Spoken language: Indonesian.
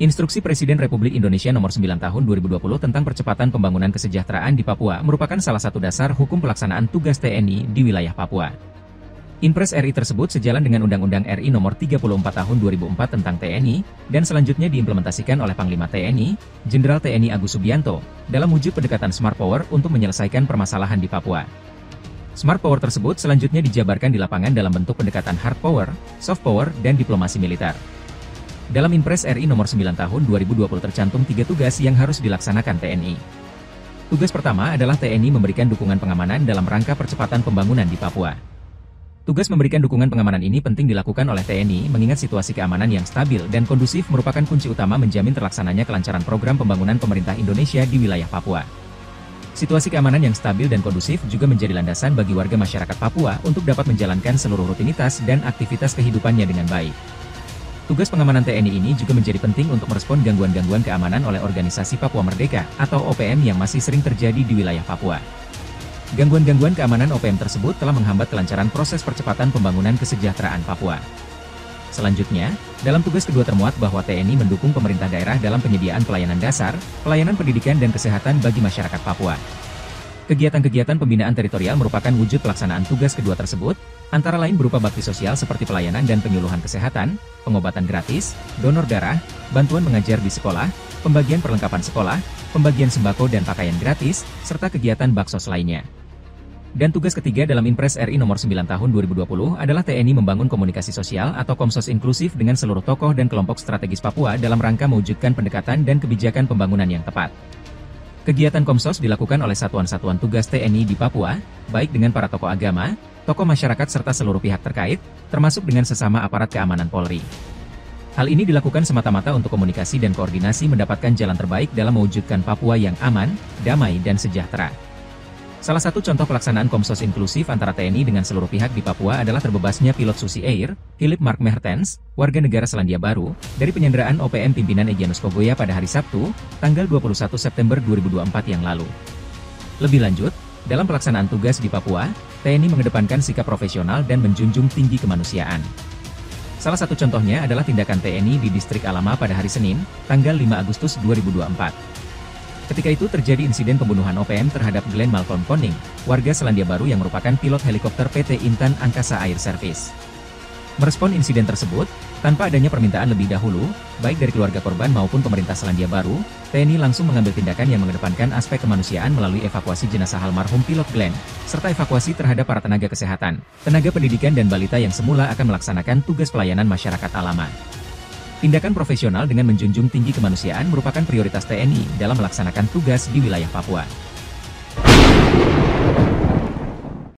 Instruksi Presiden Republik Indonesia Nomor 9 Tahun 2020 tentang percepatan pembangunan kesejahteraan di Papua merupakan salah satu dasar hukum pelaksanaan tugas TNI di wilayah Papua. Inpres RI tersebut sejalan dengan Undang-Undang RI Nomor 34 Tahun 2004 tentang TNI, dan selanjutnya diimplementasikan oleh Panglima TNI, Jenderal TNI Agus Subianto, dalam wujud pendekatan Smart Power untuk menyelesaikan permasalahan di Papua. Smart Power tersebut selanjutnya dijabarkan di lapangan dalam bentuk pendekatan Hard Power, Soft Power, dan diplomasi militer. Dalam Inpres RI Nomor 9 Tahun 2020 tercantum 3 tugas yang harus dilaksanakan TNI. Tugas pertama adalah TNI memberikan dukungan pengamanan dalam rangka percepatan pembangunan di Papua. Tugas memberikan dukungan pengamanan ini penting dilakukan oleh TNI mengingat situasi keamanan yang stabil dan kondusif merupakan kunci utama menjamin terlaksananya kelancaran program pembangunan pemerintah Indonesia di wilayah Papua. Situasi keamanan yang stabil dan kondusif juga menjadi landasan bagi warga masyarakat Papua untuk dapat menjalankan seluruh rutinitas dan aktivitas kehidupannya dengan baik. Tugas pengamanan TNI ini juga menjadi penting untuk merespon gangguan-gangguan keamanan oleh Organisasi Papua Merdeka atau OPM yang masih sering terjadi di wilayah Papua. Gangguan-gangguan keamanan OPM tersebut telah menghambat kelancaran proses percepatan pembangunan kesejahteraan Papua. Selanjutnya, dalam tugas kedua termuat bahwa TNI mendukung pemerintah daerah dalam penyediaan pelayanan dasar, pelayanan pendidikan dan kesehatan bagi masyarakat Papua. Kegiatan-kegiatan pembinaan teritorial merupakan wujud pelaksanaan tugas kedua tersebut, antara lain berupa bakti sosial seperti pelayanan dan penyuluhan kesehatan, pengobatan gratis, donor darah, bantuan mengajar di sekolah, pembagian perlengkapan sekolah, pembagian sembako dan pakaian gratis, serta kegiatan baksos lainnya. Dan tugas ketiga dalam Inpres RI Nomor 9 Tahun 2020 adalah TNI membangun komunikasi sosial atau Komsos inklusif dengan seluruh tokoh dan kelompok strategis Papua dalam rangka mewujudkan pendekatan dan kebijakan pembangunan yang tepat. Kegiatan Komsos dilakukan oleh satuan-satuan tugas TNI di Papua, baik dengan para tokoh agama, tokoh masyarakat serta seluruh pihak terkait, termasuk dengan sesama aparat keamanan Polri. Hal ini dilakukan semata-mata untuk komunikasi dan koordinasi mendapatkan jalan terbaik dalam mewujudkan Papua yang aman, damai dan sejahtera. Salah satu contoh pelaksanaan Komsos inklusif antara TNI dengan seluruh pihak di Papua adalah terbebasnya pilot Susi Air, Philip Mark Mertens, warga negara Selandia Baru, dari penyanderaan OPM pimpinan Egyanus Kogoya pada hari Sabtu, tanggal 21 September 2024 yang lalu. Lebih lanjut, dalam pelaksanaan tugas di Papua, TNI mengedepankan sikap profesional dan menjunjung tinggi kemanusiaan. Salah satu contohnya adalah tindakan TNI di Distrik Alama pada hari Senin, tanggal 5 Agustus 2024. Ketika itu terjadi insiden pembunuhan OPM terhadap Glenn Malcolm Koning, warga Selandia Baru yang merupakan pilot helikopter PT Intan Angkasa Air Service. Merespon insiden tersebut, tanpa adanya permintaan lebih dahulu, baik dari keluarga korban maupun pemerintah Selandia Baru, TNI langsung mengambil tindakan yang mengedepankan aspek kemanusiaan melalui evakuasi jenazah almarhum pilot Glenn, serta evakuasi terhadap para tenaga kesehatan, tenaga pendidikan dan balita yang semula akan melaksanakan tugas pelayanan masyarakat Alama. Tindakan profesional dengan menjunjung tinggi kemanusiaan merupakan prioritas TNI dalam melaksanakan tugas di wilayah Papua.